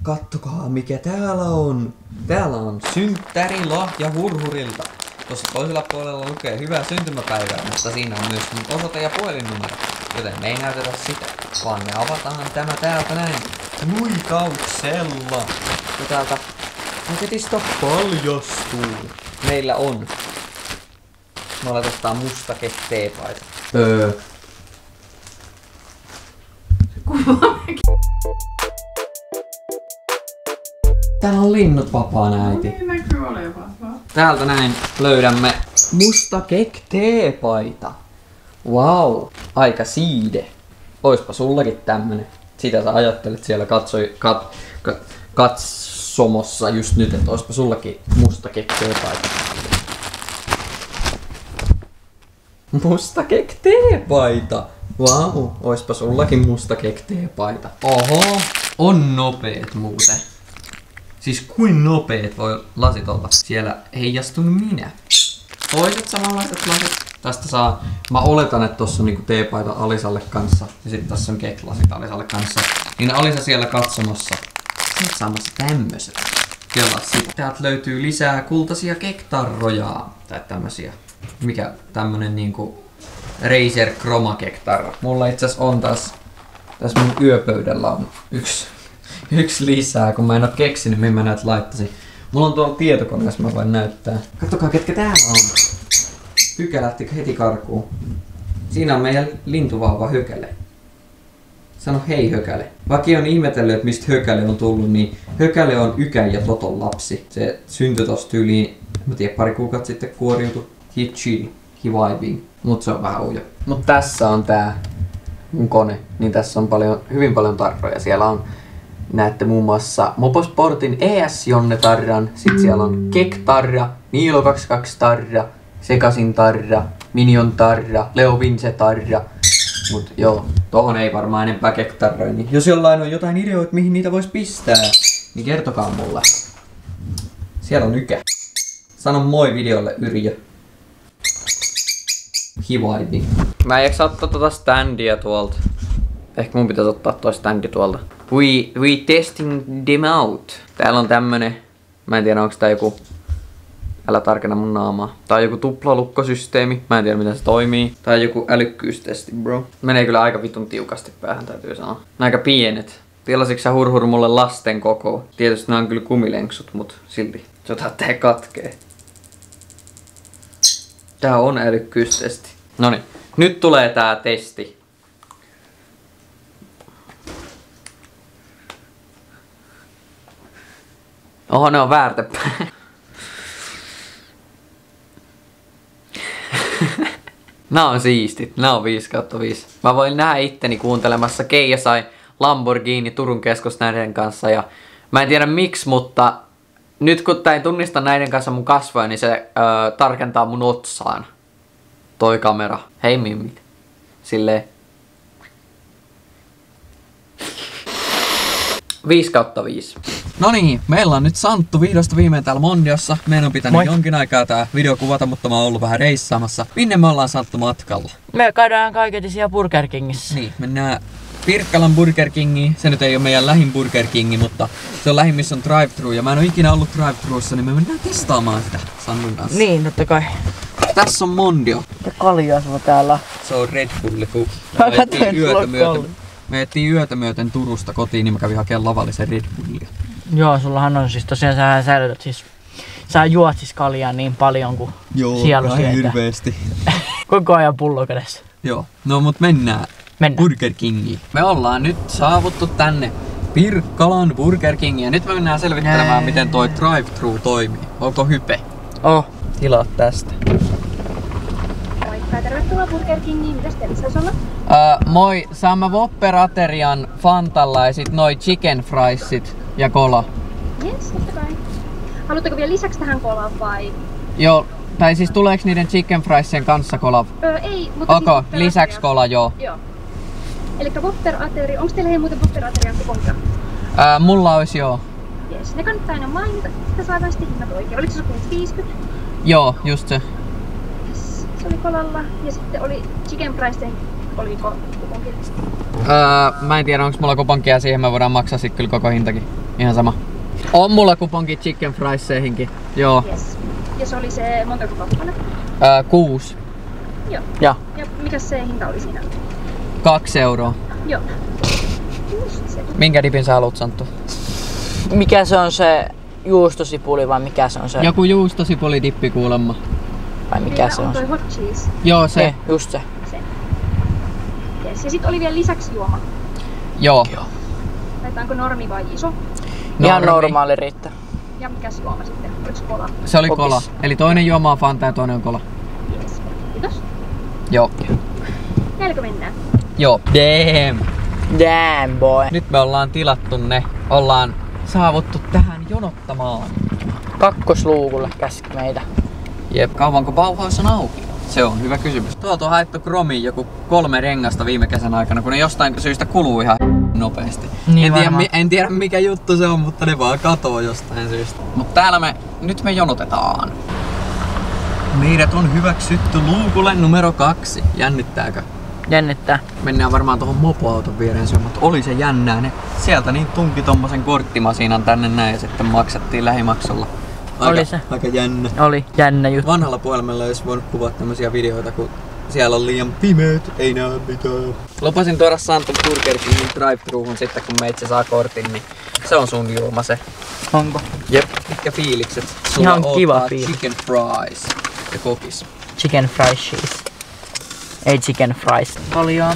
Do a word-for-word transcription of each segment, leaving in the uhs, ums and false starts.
Kattokaa mikä täällä on. Täällä on synttärilahja Hurhurilta. Tuossa toisella puolella lukee hyvää syntymäpäivää, mutta siinä on myös osoite ja puhelinnumero. Joten me ei näytetä sitä, vaan me avataan tämä täältä näin luikauksella. Ja täältä paketista paljastuu. Meillä on. Me aletetaan mustake teepaita. Öö. Täällä on linnut vapaana, äiti. No niin näkyy olevan. Täältä näin löydämme mustake teepaita. Wow, aika siide. Oispa sullakin tämmönen. Sitä sä ajattelet siellä katsoi, kat, kat, katsomossa just nyt, että oispa sullakin mustake teepaita. Mustake teepaita. Wow, oispa sullakin mustake teepaita. Oho, on nopeet muuten. Siis kuin nopeet voi lasit olla. Siellä heijastun minä. Toiset samanlaiset lasit. Tästä saa, mä oletan, että tossa on niinku teepaita Alisalle kanssa. Ja sitten tässä on keklasit Alisalle kanssa. Niin Alisa siellä katsomossa. Sä oot saamassa tämmöset. Kelaa sitä. Täältä löytyy lisää kultaisia kektarroja. Tai tämmösiä. Mikä tämmönen niinku Razer Chroma kektarro. Mulla itse asiassa on taas. Tässä mun yöpöydällä on yksi. Yksi lisää, kun mä en oo keksinyt, mihin mä näet laittaisin. Mulla on tuolla tietokoneessa, mä voin näyttää. Katsokaa, ketkä täällä on. Hykä lähti heti karkuun. Siinä on meidän lintuvauva Hökäle. Sano hei Hökäle. Vaikka on ihmetellyt, että mistä Hökäle on tullut, niin Hökäle on Ykän ja Toton lapsi. Se syntyi tossa tyyliin, mä tiedän, pari kuukautta sitten kuoriutui. He chill, he vibing. Mut se on vähän ujo. Mut tässä on tää mun kone, niin tässä on paljon, hyvin paljon tarroja. Siellä on, näette muun muassa Moposportin E S-Jonne-tarran, sit siellä on Kek-tarra, Niilo kaksikymmentäkaksi-tarra, Sekasin-tarra, Minion-tarra, Leo Vince-tarra. Mut joo, tohon ei varmaan enempää Kek-tarroja, niin jos jollain on jotain ideoita, mihin niitä vois pistää, niin kertokaa mulle. Siellä on Ykä. Sano moi videolle, Yrjö. Hivaibi. Mä en jaksa ottaa tota standia tuolta. Ehkä mun pitäisi ottaa toi standi tuolta. We, we testing them out. Täällä on tämmönen. Mä en tiedä onko tää joku. Älä tarkenna mun naamaa. Tää on joku tuplalukkosysteemi. Mä en tiedä miten se toimii. Tää on joku älykkyystesti, bro. Menee kyllä aika vitun tiukasti päähän, täytyy sanoa. Nää aika pienet. Tilasitko sä Hurhur mulle lasten koko? Tietysti nää on kyllä kumilenksut, mut silti. Jotain tää katkee. Tää on älykkyystesti. Noniin. Nyt tulee tää testi. Oho, ne on väärtepäin. Nää on siistit. Nää on viisi kautta viisi. Mä voin nähdä itteni kuuntelemassa Keija sai Lamborghini Turun keskus näiden kanssa. Ja mä en tiedä miksi, mutta nyt kun tää ei tunnista näiden kanssa mun kasvoja, niin se öö, tarkentaa mun otsaan. Toi kamera. Hei mimmit. Silleen. viisi kautta viisi. No niin, meillä on nyt Santtu vihdosta viimein täällä Mondiossa. Meidän on pitänyt Moi. jonkin aikaa tää video kuvata, mutta mä oon ollut vähän reissaamassa. Minne me ollaan Santtu matkalla? Me käydään kaiketi siellä Burger Kingissä. Niin, mennään Pirkkalan Burger Kingiin. Se nyt ei ole meidän lähin Burger Kingi, mutta se on lähin, missä on drive-thru. Ja mä en oo ikinä ollut drive-thruissa, niin me mennään testaamaan sitä Santun kanssa. Niin, totta kai. Tässä on Mondio. Ja kaljaa sulla täällä. Se on Red Bull, kun me ettiin yötä myöten. Me ettiin yötä myöten Turusta kotiin, niin mä kävin hakemaan lavallisen Red Bullia. Joo, sullahan on siis tosiaan, sä säilytät siis, sä juot siis kaljaa niin paljon kuin Joo, sielu sieltä. hirveesti. Koko ajan pullo kädessä. Joo, no mut mennään, mennään Burger Kingiin. Me ollaan nyt saavuttu tänne Pirkkalan Burger Kingiin ja nyt me mennään selvittelemään, Jee. miten toi drive-thru toimii. Onko hype? Oh, tilaa tästä. Moikka, tervetuloa Burger Kingiin. Mitäs teille saisi olla? Uh, moi, saamme Whopper-aterian Fantalla ja sit noi chicken friesit ja kola. Jes, totta kai. Haluatteko vielä lisäksi tähän kolaa vai? Joo, tai siis tuleeks niiden chicken friesien kanssa kola? Öö, ei, mutta okay, siis lisäksi kola, joo. Joo. Elikkä Whopper-ateri, onks teillä hei muuten Whopper-aterian kuponkia? Uh, mulla ois joo. Jes, ne kannattaa aina mainita, että saadaan sitten hinnat oikein. Oliko se sopimus viisikymmentä? Joo, just se. Yes, se oli kolalla ja sitten oli chicken friesen, oliko kuponki? Öö, mä en tiedä onko mulla kuponkia siihen, me voidaan maksaa sit kyllä koko hintakin. Ihan sama. On mulla kuponki chicken frieseihinkin. Joo. Yes. Ja se oli se montako kappale? Ää, kuusi. Joo. Ja. Ja mikä se hinta oli siinä? Kaksi euroa. Joo. Just se. Minkä dipin sä haluat, Santtu? Mikä se on se juustosipuli vai mikä se on se? Joku juustosipulidippi kuulemma. Vai mikä Meillä se on on? toi hot cheese. Joo, se. Se, just se. Se. Yes. Ja sit oli vielä lisäksi juoma. Joo. Laitetaanko normi vai iso? Ihan Normi. normaali riittää. Ja mikäs juoma sitten? Oliko kola? Se oli Kokis. kola. Eli toinen juoma on Fanta ja toinen on kola. Yes. Kiitos. Joo. Näilläkö mennään? Joo. Damn. Damn boy. Nyt me ollaan tilattu ne. Ollaan saavuttu tähän jonottamaan. Kakkosluukulle käski meitä. Jep. Kauanko Bauhaus on auki? Se on hyvä kysymys. Tuolta on haettu kromiin joku kolme rengasta viime kesän aikana, kun ne jostain syystä kuluu ihan nopeasti. Niin en, tiedä, varmaan. mi- en tiedä mikä juttu se on, mutta ne vaan katoo jostain syystä. Mutta täällä me, nyt me jonotetaan. Meidät on hyväksytty luukulle numero kaksi. Jännittääkö? Jännittää. Mennään varmaan tuohon mopoauton viereen syömään, mutta oli se jännää. Ne sieltä niin tunki tommosen korttimasiinan tänne näin ja sitten maksettiin lähimaksulla. Aika, Oli se. aika jännä. Oli jännä juttu. Vanhalla puhelimella olisi voinut kuvata tämmösiä videoita, kun siellä on liian pimeät, ei näe mitään. Lupasin tuoda Santtu Burger Kingin drive-thruhun sitten, kun meitsi saa kortin, niin se on sun juoma se. Onko? Jep. Mitkä fiilikset? Ihan kiva odottaa fiilis. chicken fries ja kokis. Chicken fried cheese. Ei chicken fries. Kaljaa.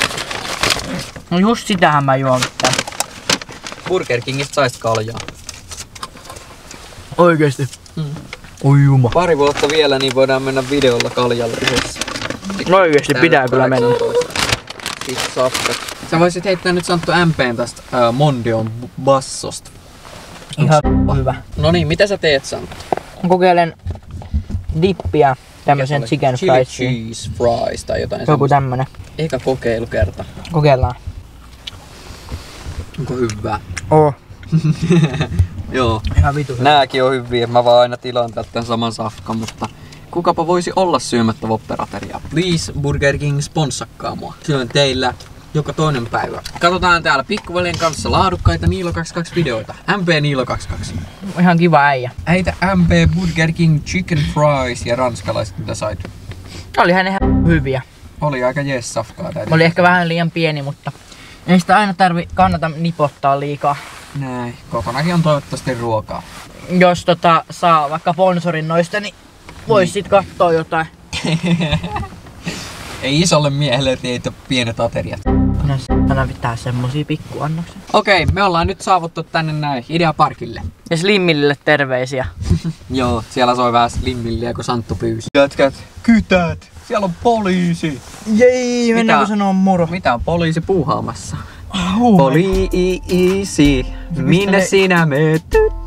No just sitähän mä juon. Burger Kingistä sais kaljaa. Oikeesti. Mm. Oi juma. Pari vuotta vielä, niin voidaan mennä videolla kaljalle yhdessä. No oikeesti pitää kyllä mennä. Sitten safkat. Sä voisit heittää nyt Santtu M P:n tästä äh, Mondion bassosta. Ihan hyvä. No niin, mitä sä teet, Santtu? Mä kokeilen dippiä. Tämmösen Mikä se chicken oli? Chili friesiin. cheese fries tai jotain Joku semmoista. tämmönen. Eikä kokeilukerta. Kokeillaan. Onko hyvää? Oo. Joo. Ihan vitu hyvä. Nääkin on hyviä. Mä vaan aina tilaan täältä tämän saman safkan, mutta kukapa voisi olla syömättä Whopper-ateriaa. Please Burger King sponssakkaa mua. Syön teillä joka toinen päivä. Katsotaan täällä pikkuveljen kanssa laadukkaita Niilo kaksikymmentäkaksi videoita. M P Niilo kaksikymmentäkaksi. Ihan kiva äijä. Äitä M P Burger King Chicken Fries ja ranskalaiset mitä sait. Olihan ne ihan hyviä. Oli aika jees safkaa täytyy. Oli ehkä vähän liian pieni, mutta ei sitä aina tarvi, kannata nipottaa liikaa. Näin. Kokonakin on toivottavasti ruokaa. Jos tota saa vaikka sponsorin noista, niin vois sit kattoo jotain. Ei isolle miehelle teitä pienet ateriat. No s***nä pitää semmosia pikkuannoksia. Okei, me ollaan nyt saavuttu tänne näin Ideaparkille. Ja Slimmille terveisiä. Joo, siellä soi vähän slimmilliä, kun Santtu pyysi. Jätkät, kytät! Siellä on poliisi! Jei, mennäänkö sanoa moro? Mitä on poliisi puuhaamassa? Huume. Poliisi, minne sinä meet?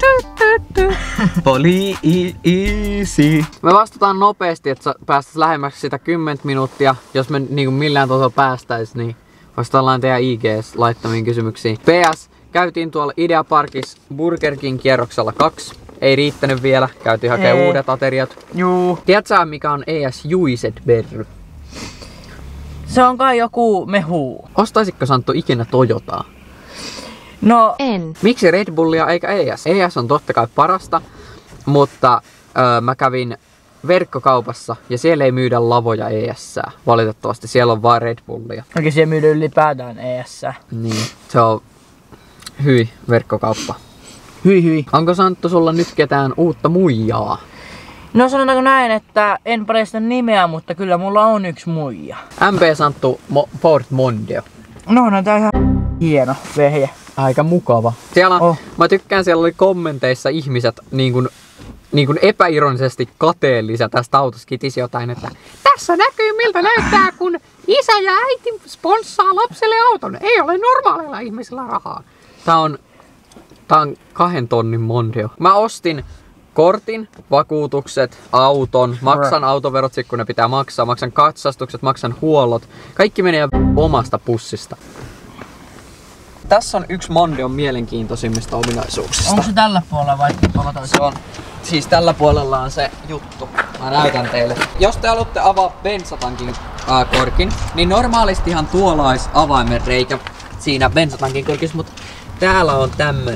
Poliisi. Me vastataan nopeasti, että päästäis lähemmäksi sitä kymmentä minuuttia. Jos me niin millään tasolla päästäis, niin vastaillaan teidän I G:s laittamiin kysymyksiin. P S. Käytiin tuolla Ideaparkissa Burger King kierroksella kaksi. Ei riittänyt vielä. Käytiin hakemaan Ei. uudet ateriat. Juu. Tiedätkö mikä on E S Juiset-berry? Se on kai joku mehu. Ostaisitko Santtu ikinä Toyotaa? No, En. Miksi Red Bullia eikä E S? E S on totta kai parasta, mutta öö, mä kävin verkkokaupassa ja siellä ei myydä lavoja E S:ää. Valitettavasti siellä on vaan Red Bullia. oikein siellä myydä ylipäätään E S. Niin, se on hyi verkkokauppa. Hyi hyi. Onko Santtu sulla nyt ketään uutta muijaa? No sanotaanko näin, että en paljasta nimeä, mutta kyllä mulla on yksi muija. M P Santtu Mo- Ford Mondeo. No, no tää on ihan hieno vehje. Aika mukava. Siellä on, Oh. mä tykkään, siellä oli kommenteissa ihmiset niin kuin, niin kuin epäironisesti kateellisia tästä autosta, kitisi jotain, että tässä näkyy miltä näyttää, kun isä ja äiti sponssaa lapselle auton. Ei ole normaaleilla ihmisillä rahaa. Tää on, tää on kahden tonnin Mondeo. Mä ostin kortin, vakuutukset, auton, maksan autoverot sit kun ne pitää maksaa, maksan katsastukset, maksan huollot. Kaikki menee omasta pussista. Tässä on yksi Mondeon mielenkiintoisimmista ominaisuuksista. Onko se tällä puolella vai tuolla toisella? Se on, siis tällä puolella on se juttu. Mä näytän teille. Jos te haluatte avaa bensatankin ää, korkin, niin normaalistihan tuolla olisi avaimen reikä siinä bensatankin korkissa, mutta täällä on tämmönen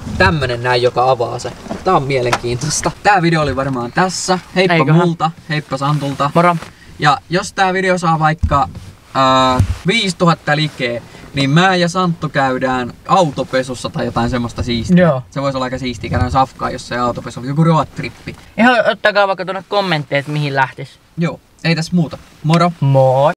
tämmönen näin, joka avaa se. Tää on mielenkiintoista. Tää video oli varmaan tässä. Heippa Eiköhän. multa, heippa Santulta. Moro. Ja jos tää video saa vaikka äh, viisituhatta likeä, niin mä ja Santtu käydään autopesussa tai jotain semmoista siistiä. Joo. Se voisi olla aika siistiä, käydään safkaa, jos se autopesu on joku road-trippi. Ihan ottakaa vaikka tuonne kommentteja, että mihin lähtis. Joo, ei tässä muuta. Moro! Moi!